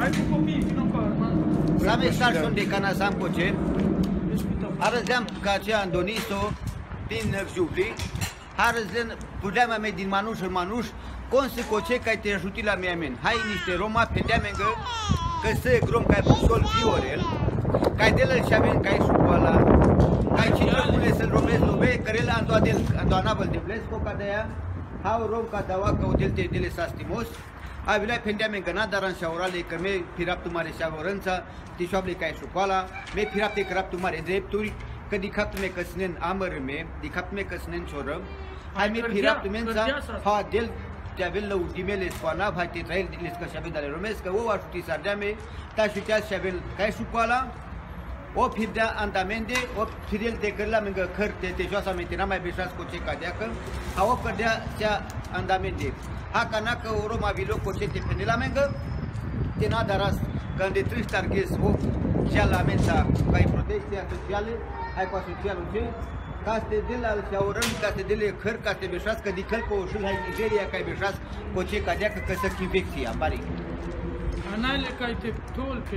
Hai cu copiii, vină cu arma. Same starson de cana sam coce. Arăzeam ca aceea Andoniso din Juvli. Arăzen pudeam me din manuș în manuș. Conse coce ca te ajuti la mea men. Hai niște Roma pedeamengă că se grom ca sol viorel. Ca de la șaven ca școala. Ca cine pune să-l romezi lume, care la andoadel, andoanabel de blesco ca de aia. Hau rom ca dawa ca o delte dele sastimos. A vilai pendeamengă na daran șaurale că me piraptu mare șaurânța, tișoable ca școala, me pirapte craptu mare drepturi, că di captu me căsnen amărme, di captu me căsnen cioră. Hai me piraptu mența, ha del te avel la ultimele scoana, hai te trail diles că șavel dale romesc, că o ajuti sardeame, ta șutea șavel ca școala. O pirdea andamende, o firel de cărla mângă cărte te joasa mentina mai beșas cu ce cadeacă, a o cărdea cea andamende. Ha cana că o Roma vilo cu ce te penela mângă, te n-a daras că de trei targhes o cea la mența ca i protecția sociale, hai cu asocialul ce, ca să de la șaurăm, ca să de la căr, ca să beșas, că de căl cu o șul hai Nigeria ca i beșas cu ce cadeacă că să infecția, pare. Anaile ca te tulpe.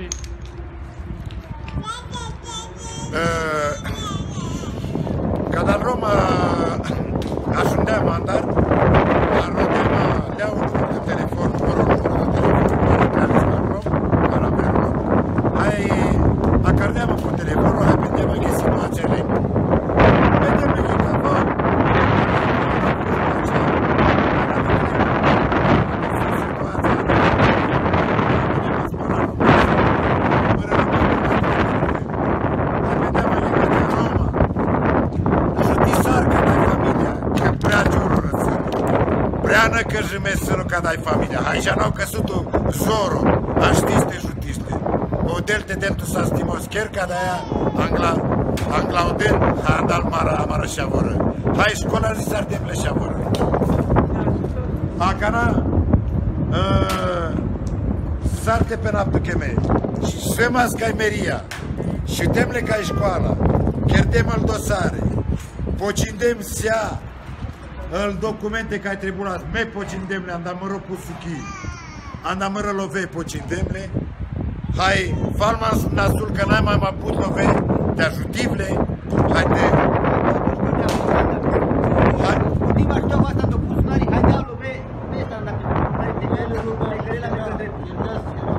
Cada Roma ajungea mandar, arăteam leau de telefon, hai acardeam cu telefonul, hai vedeam că situațiile. Vedeam că cava că jimesă ca dai familia. Hai já não că sutu zoro, aștiste jutiste. O delte deltu sa stimos ker ca daia angla odel andal mara șavoră. Hai școala zi s-ar demle șavoră. Acana sarte pe naptu cheme. Și semas ca meria. Și demle ca școala. Chierdem al dosare. Pocindem sea îl documente ca tribunal, me pocindemle, andamără pusuchi, andamără love pocindemle, hai, falman nasul că n-ai mai put love, te ajutivle, hai de... Hai... Ultima știu asta de pusnari, hai de-a love, de asta, hai de-a love, hai de-a love,